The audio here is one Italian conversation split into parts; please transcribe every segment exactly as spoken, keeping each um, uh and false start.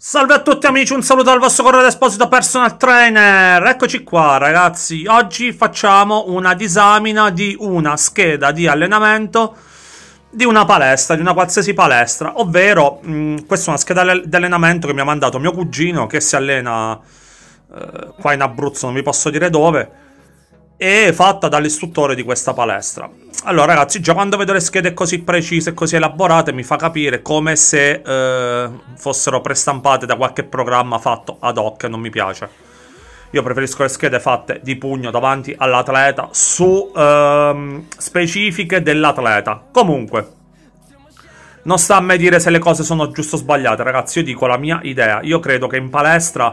Salve a tutti amici, un saluto dal vostro Corrado Esposito Personal Trainer. Eccoci qua ragazzi, oggi facciamo una disamina di una scheda di allenamento di una palestra, di una qualsiasi palestra. Ovvero, mh, questa è una scheda di allenamento che mi ha mandato mio cugino, che si allena eh, qua in Abruzzo, non vi posso dire dove, e fatta dall'istruttore di questa palestra. Allora ragazzi, già quando vedo le schede così precise e così elaborate mi fa capire come se eh, fossero prestampate da qualche programma fatto ad hoc, e non mi piace. Io preferisco le schede fatte di pugno davanti all'atleta su ehm, specifiche dell'atleta. Comunque, non sta a me dire se le cose sono giuste o sbagliate, ragazzi. Io dico la mia idea. Io credo che in palestra,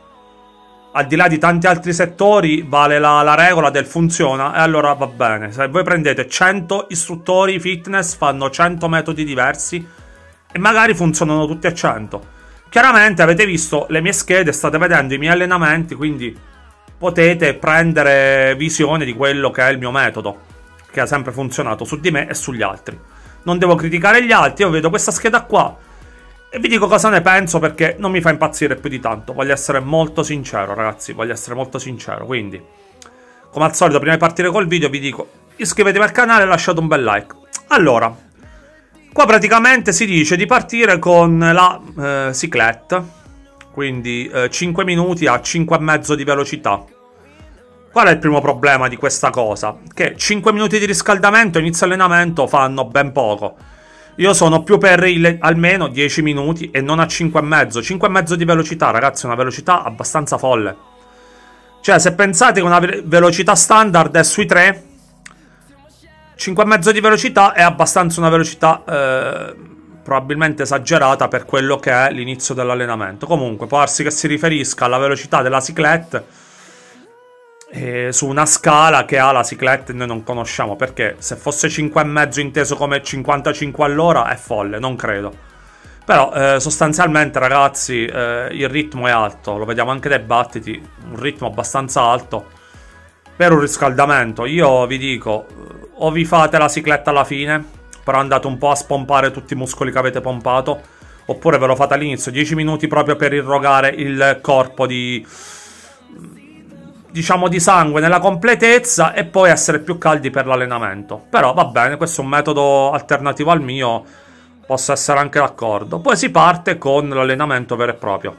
al di là di tanti altri settori, vale la, la regola del funziona, e allora va bene. Se voi prendete cento istruttori fitness, fanno cento metodi diversi e magari funzionano tutti a cento. Chiaramente avete visto le mie schede, state vedendo i miei allenamenti, quindi potete prendere visione di quello che è il mio metodo, che ha sempre funzionato su di me e sugli altri. Non devo criticare gli altri, io vedo questa scheda qua e vi dico cosa ne penso, perché non mi fa impazzire più di tanto. Voglio essere molto sincero ragazzi, voglio essere molto sincero. Quindi, come al solito, prima di partire col video vi dico: iscrivetevi al canale e lasciate un bel like. Allora, qua praticamente si dice di partire con la eh, cyclette, quindi eh, cinque minuti a cinque e mezzo di velocità. Qual è il primo problema di questa cosa? Che cinque minuti di riscaldamento, inizio allenamento, fanno ben poco. Io sono più per il, almeno dieci minuti e non a cinque e mezzo. cinque e mezzo di velocità, ragazzi, è una velocità abbastanza folle. Cioè, se pensate che una ve velocità standard è sui tre, cinque e mezzo di velocità è abbastanza una velocità eh, probabilmente esagerata per quello che è l'inizio dell'allenamento. Comunque, può darsi che si riferisca alla velocità della cyclette eh, su una scala che ha la cyclette noi non conosciamo, perché se fosse cinque e mezzo inteso come cinquantacinque all'ora è folle, non credo. Però eh, sostanzialmente ragazzi eh, il ritmo è alto, lo vediamo anche dai battiti, un ritmo abbastanza alto per un riscaldamento. Io vi dico, o vi fate la cicletta alla fine, però andate un po' a spompare tutti i muscoli che avete pompato, oppure ve lo fate all'inizio, dieci minuti proprio per irrogare il corpo di, diciamo, di sangue nella completezza, e poi essere più caldi per l'allenamento. Però va bene, questo è un metodo alternativo al mio, posso essere anche d'accordo. Poi si parte con l'allenamento vero e proprio.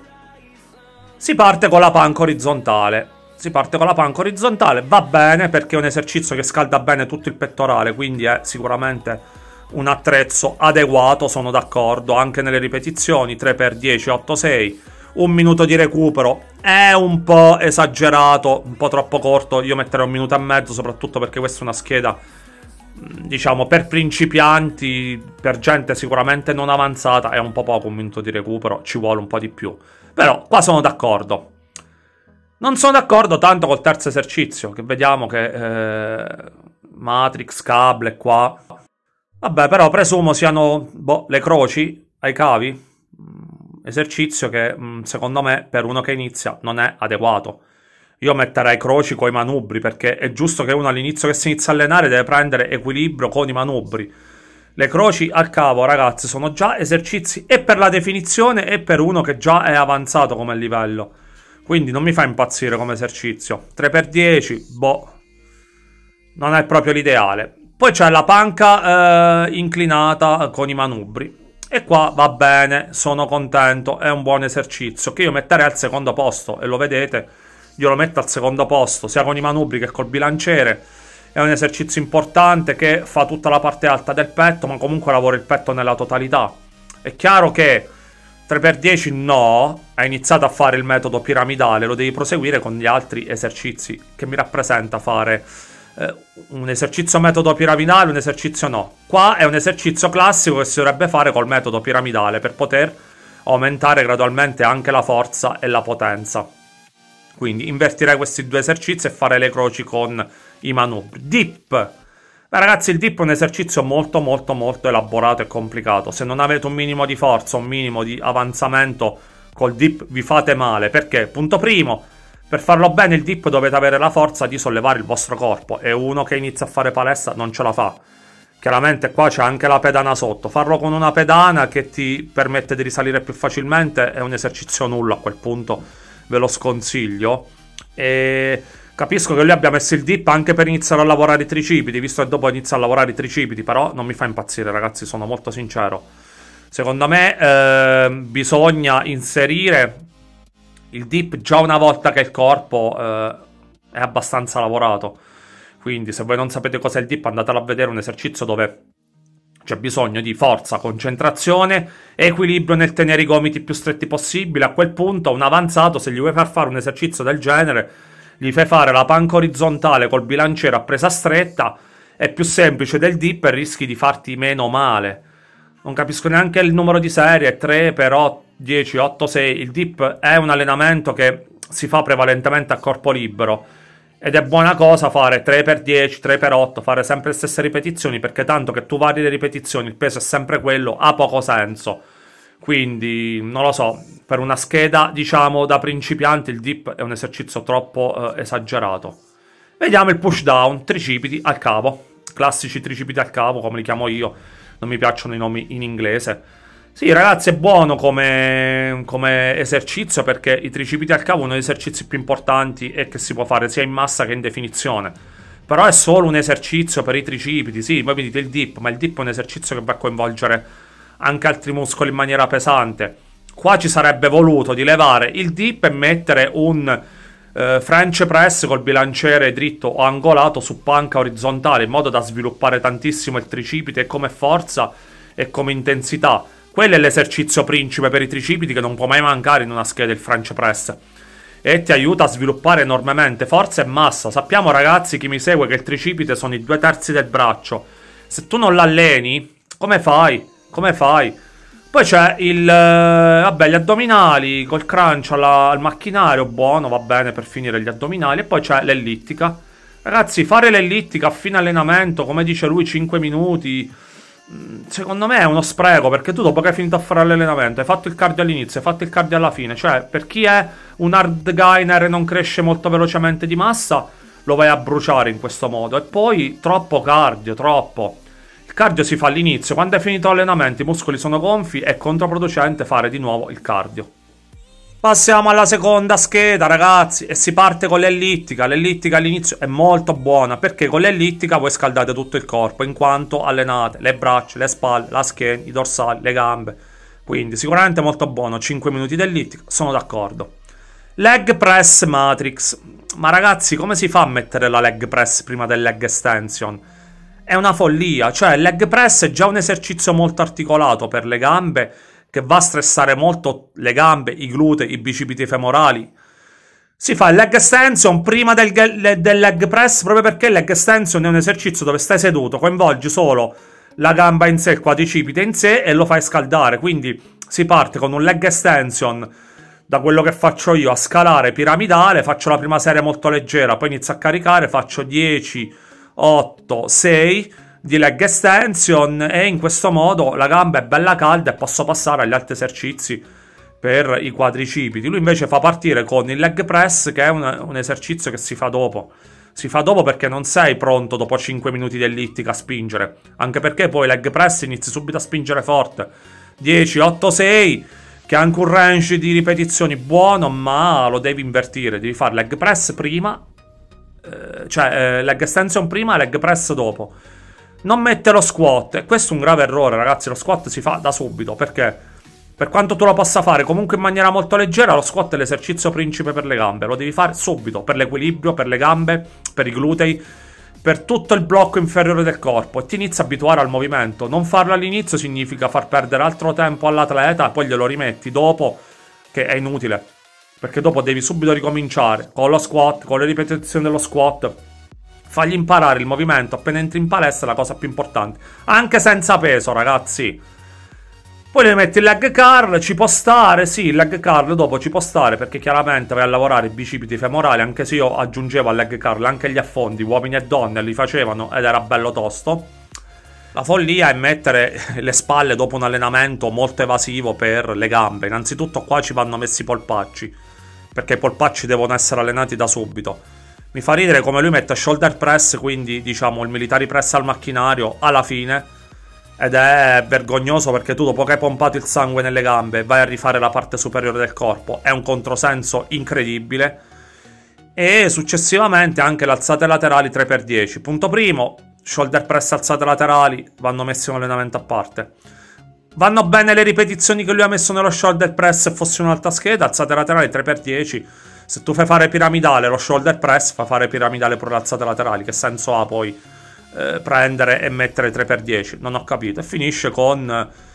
Si parte con la panca orizzontale. Si parte con la panca orizzontale, va bene perché è un esercizio che scalda bene tutto il pettorale, quindi è sicuramente un attrezzo adeguato, sono d'accordo, anche nelle ripetizioni, tre per dieci, otto sei, un minuto di recupero è un po' esagerato, un po' troppo corto, io metterei un minuto e mezzo, soprattutto perché questa è una scheda, diciamo, per principianti, per gente sicuramente non avanzata, è un po' poco un minuto di recupero, ci vuole un po' di più, però qua sono d'accordo. Non sono d'accordo tanto col terzo esercizio, che vediamo che eh, Matrix, cable qua. Vabbè, però presumo siano boh, le croci ai cavi. Esercizio che mh, secondo me per uno che inizia non è adeguato. Io metterei croci con i manubri, perché è giusto che uno all'inizio che si inizia a allenare deve prendere equilibrio con i manubri. Le croci al cavo, ragazzi, sono già esercizi e per la definizione e per uno che già è avanzato come livello. Quindi non mi fa impazzire come esercizio. tre per dieci, boh, non è proprio l'ideale. Poi c'è la panca eh, inclinata con i manubri. E qua va bene, sono contento, è un buon esercizio, che io metterei al secondo posto, e lo vedete, io lo metto al secondo posto, sia con i manubri che col bilanciere. È un esercizio importante che fa tutta la parte alta del petto, ma comunque lavora il petto nella totalità. È chiaro che tre per dieci no, hai iniziato a fare il metodo piramidale, lo devi proseguire con gli altri esercizi, che mi rappresenta fare eh, un esercizio metodo piramidale, un esercizio no. Qua è un esercizio classico che si dovrebbe fare col metodo piramidale per poter aumentare gradualmente anche la forza e la potenza. Quindi invertirei questi due esercizi e fare le croci con i manubri. Dip. Beh, ragazzi, il dip è un esercizio molto molto molto elaborato e complicato. Se non avete un minimo di forza, un minimo di avanzamento col dip vi fate male. Perché? Punto primo, per farlo bene il dip dovete avere la forza di sollevare il vostro corpo, e uno che inizia a fare palestra non ce la fa. Chiaramente qua c'è anche la pedana sotto. Farlo con una pedana che ti permette di risalire più facilmente è un esercizio nullo a quel punto, ve lo sconsiglio. E capisco che lui abbia messo il dip anche per iniziare a lavorare i tricipiti, visto che dopo inizia a lavorare i tricipiti, però non mi fa impazzire, ragazzi, sono molto sincero. Secondo me eh, bisogna inserire il dip già una volta che il corpo eh, è abbastanza lavorato. Quindi se voi non sapete cos'è il dip, andatelo a vedere, un esercizio dove c'è bisogno di forza, concentrazione e equilibrio nel tenere i gomiti più stretti possibile. A quel punto un avanzato, se gli vuoi far fare un esercizio del genere, gli fai fare la panca orizzontale col bilanciere a presa stretta, è più semplice del dip e rischi di farti meno male. Non capisco neanche il numero di serie, tre per dieci, otto, sei. Il dip è un allenamento che si fa prevalentemente a corpo libero. Ed è buona cosa fare tre per dieci, tre per otto, fare sempre le stesse ripetizioni, perché tanto che tu vari le ripetizioni, il peso è sempre quello, ha poco senso. Quindi, non lo so, per una scheda, diciamo, da principianti il dip è un esercizio troppo eh, esagerato. Vediamo il push down, tricipiti al cavo. Classici tricipiti al cavo, come li chiamo io, non mi piacciono i nomi in inglese. Sì, ragazzi, è buono come, come esercizio, perché i tricipiti al cavo è uno degli esercizi più importanti e che si può fare sia in massa che in definizione. Però è solo un esercizio per i tricipiti, sì, voi mi dite il dip, ma il dip è un esercizio che va a coinvolgere anche altri muscoli in maniera pesante. Qua ci sarebbe voluto di levare il dip e mettere un eh, French press col bilanciere dritto o angolato su panca orizzontale, in modo da sviluppare tantissimo il tricipite come forza e come intensità. Quello è l'esercizio principe per i tricipiti che non può mai mancare in una scheda del French press. E ti aiuta a sviluppare enormemente forza e massa. Sappiamo, ragazzi, chi mi segue, che il tricipite sono i due terzi del braccio. Se tu non l'alleni, come fai? Come fai? Poi c'è il... Eh, vabbè, gli addominali col crunch alla, al macchinario, buono, va bene per finire gli addominali. E poi c'è l'ellittica. Ragazzi, fare l'ellittica a fine allenamento, come dice lui, cinque minuti... Secondo me è uno spreco, perché tu dopo che hai finito a fare l'allenamento, hai fatto il cardio all'inizio, hai fatto il cardio alla fine. Cioè, per chi è un hard gainer e non cresce molto velocemente di massa, lo vai a bruciare in questo modo. E poi troppo cardio, troppo. Il cardio si fa all'inizio, quando hai finito l'allenamento, i muscoli sono gonfi, è controproducente fare di nuovo il cardio. Passiamo alla seconda scheda, ragazzi, e si parte con l'ellittica. L'ellittica all'inizio è molto buona, perché con l'ellittica voi scaldate tutto il corpo, in quanto allenate le braccia, le spalle, la schiena, i dorsali, le gambe. Quindi sicuramente molto buono, cinque minuti di ellittica, sono d'accordo. Leg press matrix. Ma ragazzi, come si fa a mettere la leg press prima del leg extension? È una follia, cioè il leg press è già un esercizio molto articolato per le gambe, che va a stressare molto le gambe, i glutei, i bicipiti femorali. Si fa il leg extension prima del, del leg press, proprio perché il leg extension è un esercizio dove stai seduto, coinvolgi solo la gamba in sé, il quadricipite in sé e lo fai scaldare. Quindi si parte con un leg extension, da quello che faccio io, a scalare piramidale. Faccio la prima serie molto leggera, poi inizio a caricare, faccio dieci, otto, sei... di leg extension, e in questo modo la gamba è bella calda e posso passare agli altri esercizi per i quadricipiti. Lui invece fa partire con il leg press, che è un, un esercizio che si fa dopo. Si fa dopo perché non sei pronto dopo cinque minuti di ellittica a spingere, anche perché poi leg press inizi subito a spingere forte. dieci, otto, sei, che ha anche un range di ripetizioni buono, ma lo devi invertire, devi fare leg press prima, eh, cioè eh, leg extension prima, leg press dopo. Non mette lo squat, e questo è un grave errore, ragazzi. Lo squat si fa da subito, perché per quanto tu lo possa fare comunque in maniera molto leggera, lo squat è l'esercizio principe per le gambe. Lo devi fare subito, per l'equilibrio, per le gambe, per i glutei, per tutto il blocco inferiore del corpo, e ti inizi a abituare al movimento. Non farlo all'inizio significa far perdere altro tempo all'atleta, poi glielo rimetti dopo, che è inutile, perché dopo devi subito ricominciare con lo squat, con le ripetizioni dello squat. Fagli imparare il movimento appena entri in palestra, è la cosa più importante. Anche senza peso, ragazzi. Poi le metti il leg curl, ci può stare, sì, il leg curl dopo ci può stare, perché chiaramente vai a lavorare i bicipiti femorali, anche se io aggiungevo al leg curl anche gli affondi, uomini e donne li facevano ed era bello tosto. La follia è mettere le spalle dopo un allenamento molto evasivo per le gambe. Innanzitutto qua ci vanno messi i polpacci, perché i polpacci devono essere allenati da subito. Mi fa ridere come lui mette shoulder press, quindi diciamo il military press al macchinario alla fine. Ed è vergognoso perché tu dopo che hai pompato il sangue nelle gambe vai a rifare la parte superiore del corpo. È un controsenso incredibile. E successivamente anche le alzate laterali tre per dieci. Punto primo, shoulder press alzate laterali vanno messi in un allenamento a parte. Vanno bene le ripetizioni che lui ha messo nello shoulder press se fosse un'altra scheda. Alzate laterali tre per dieci. Se tu fai fare piramidale lo shoulder press, fa fare piramidale pure le alzate laterali. Che senso ha poi eh, prendere e mettere tre per dieci? Non ho capito. E finisce con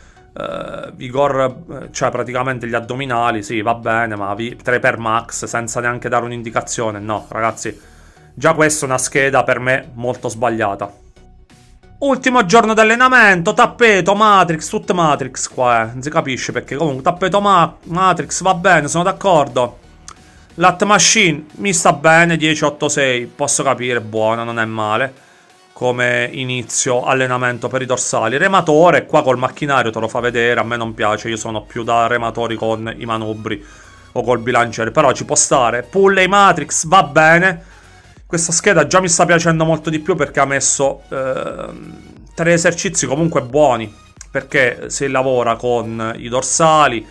eh, vigor, cioè praticamente gli addominali. Sì, va bene, ma tre per max senza neanche dare un'indicazione. No, ragazzi, già questa è una scheda per me molto sbagliata. Ultimo giorno di allenamento, tappeto, matrix, tutte matrix qua, eh. Non si capisce perché comunque tappeto ma matrix va bene, sono d'accordo. Lat machine mi sta bene, dieci otto sei, posso capire, buona, non è male. Come inizio allenamento per i dorsali. Rematore, qua col macchinario te lo fa vedere, a me non piace, io sono più da rematori con i manubri o col bilanciere, però ci può stare. Pull e matrix, va bene. Questa scheda già mi sta piacendo molto di più perché ha messo eh, tre esercizi comunque buoni, perché si lavora con i dorsali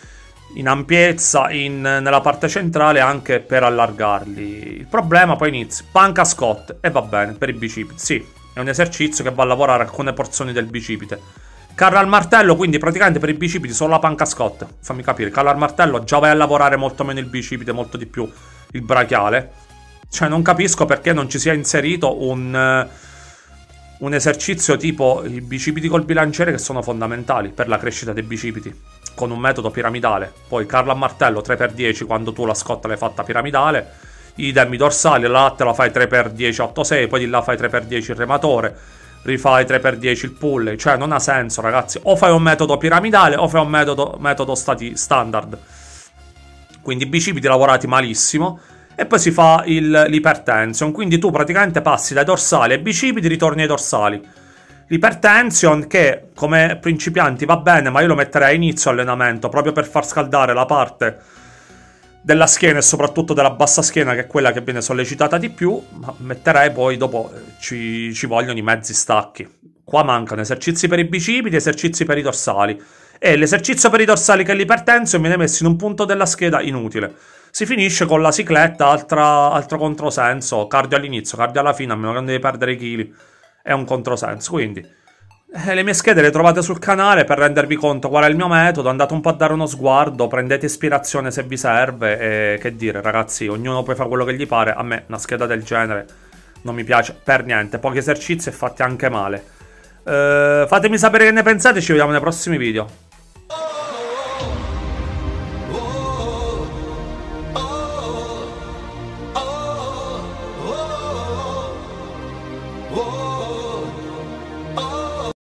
in ampiezza, in, nella parte centrale anche per allargarli. Il problema poi inizia, panca Scott, e va bene, per i bicipiti, sì, è un esercizio che va a lavorare alcune porzioni del bicipite. Carro al martello, quindi praticamente per i bicipiti solo la panca Scott, fammi capire, carro al martello già vai a lavorare molto meno il bicipite, molto di più il brachiale. Cioè non capisco perché non ci sia inserito un, uh, un esercizio tipo i bicipiti col bilanciere, che sono fondamentali per la crescita dei bicipiti, con un metodo piramidale. Poi carro a martello tre per dieci quando tu la scotta l'hai fatta piramidale, idem i dorsali, la latte la fai tre per dieci otto sei, poi di là fai tre per dieci il rematore, rifai tre per dieci il pulley. Cioè non ha senso, ragazzi, o fai un metodo piramidale o fai un metodo, metodo stati standard. Quindi i bicipiti lavorati malissimo. E poi si fa l'ipertension, quindi tu praticamente passi dai dorsali ai bicipiti, ritorni ai dorsali. L'ipertension che come principianti va bene, ma io lo metterei a inizio allenamento, proprio per far scaldare la parte della schiena e soprattutto della bassa schiena, che è quella che viene sollecitata di più, ma metterei poi dopo, ci, ci vogliono i mezzi stacchi. Qua mancano esercizi per i bicipiti, esercizi per i dorsali. E l'esercizio per i dorsali che è l'ipertension viene messo in un punto della scheda inutile. Si finisce con la cicletta, altra, altro controsenso, cardio all'inizio, cardio alla fine, a meno che non devi perdere i chili, è un controsenso. Quindi eh, le mie schede le trovate sul canale per rendervi conto qual è il mio metodo, andate un po' a dare uno sguardo, prendete ispirazione se vi serve e che dire ragazzi, ognuno poi fa quello che gli pare. A me una scheda del genere non mi piace per niente, pochi esercizi e fatti anche male. Eh, fatemi sapere che ne pensate, ci vediamo nei prossimi video. Whoa.